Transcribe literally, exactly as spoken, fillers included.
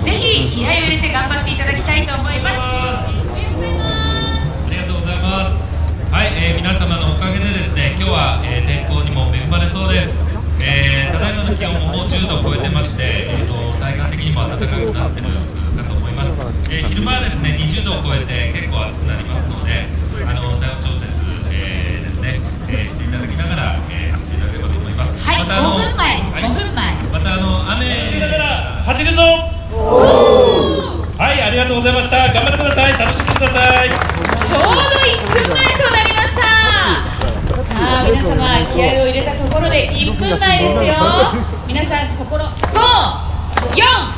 ぜひ気合を入れて頑張っていただきたいと思います。 ありがとうございます。はい、えー、皆様のおかげでですね、今日は、えー、天候にも恵まれそうです。えー、ただいまの気温ももうじゅうどを超えてまして、えー、と体感的にも暖かくなってるかと思います。えー、昼間はですねにじゅうどを超えて結構暑くなりますので、あの体温調節、えー、ですね、えー、していただきながら、えー、走っていただければと思います。 はい、 またあのごふんまえです。 はい、 ごふんまえ。 またあの雨しながら走るぞ。はい、ありがとうございました。頑張ってください。楽しんでください。 ちょうどいっぷんまえとなりました。さあ皆様気合を入れたところでいっぷんまえですよ。皆さん心ご、よん